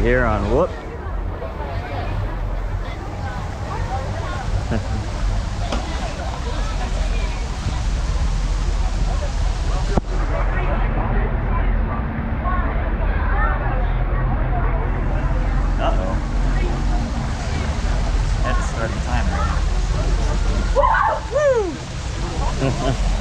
here on Whoop. Uh-oh. Had to start the timer. Woo!